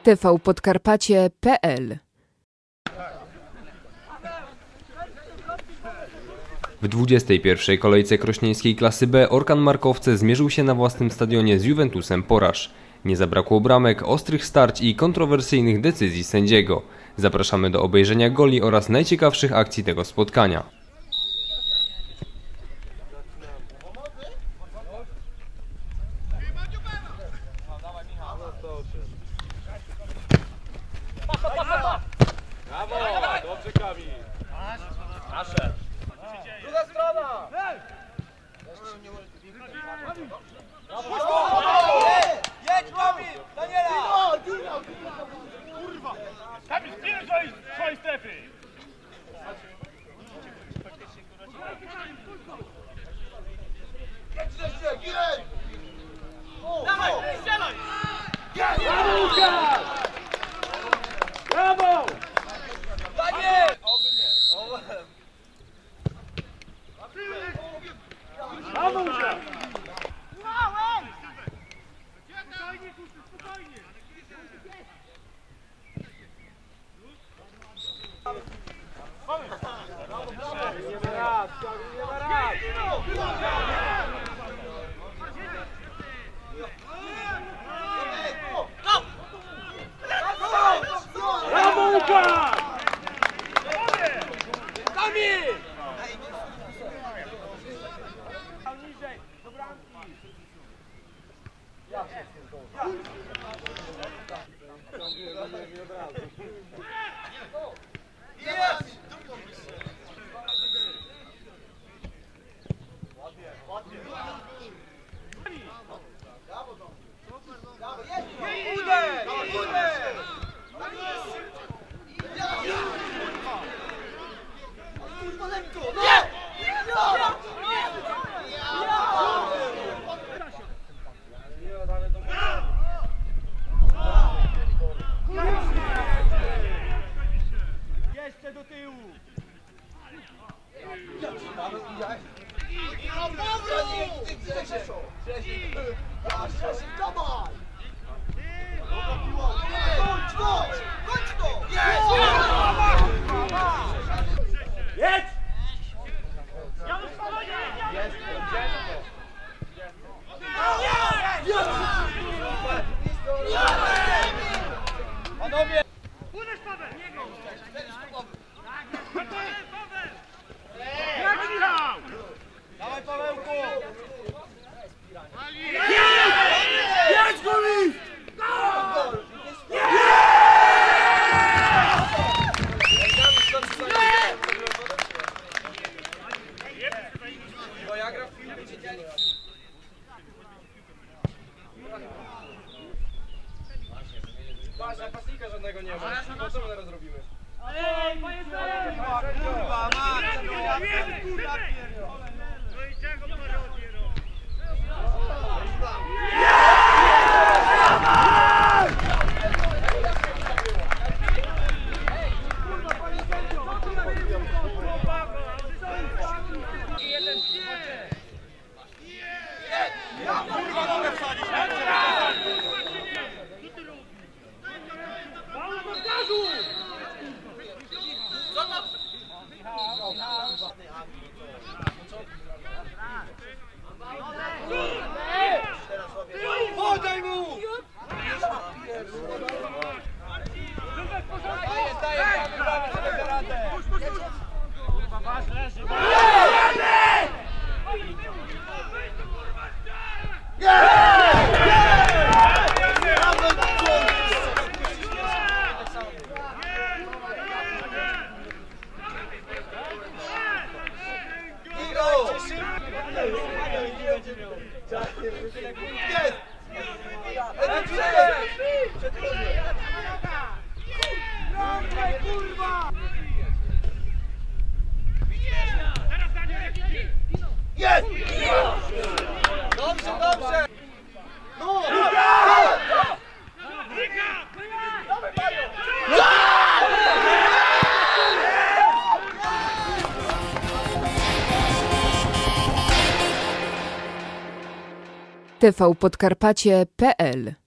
tvpodkarpacie.pl. W 21. kolejce krośnieńskiej klasy B Orkan Markowce zmierzył się na własnym stadionie z Juventusem Poraż. Nie zabrakło bramek, ostrych starć i kontrowersyjnych decyzji sędziego. Zapraszamy do obejrzenia goli oraz najciekawszych akcji tego spotkania. Brawo! Dobrze, Kamil! Nasze! Druga strona! Jedź, Kamil! Daniela! Kurwa! Kamil, spieraj swojej strefy! Dawaj, strzelaj! Brawo, Łukasz! Brawo! Daniel! Oby nie. Brawo, Łukasz! Brawo, Łukasz! Kamil! Niżej, do bramki! Jest! Ładnie! Uderz! Jeszcze do tyłu! Jedź! Panowie! Uderz, Paweł! Dawaj, Pawełku! Jedź, Goli! Bo ja gram w filmie, widzicie? Patrz, napastnika żadnego nie ma. Co my teraz robimy? Ej, kurwa, podaj mu! Jest! Dobrze, dobrze! No! tvpodkarpacie.pl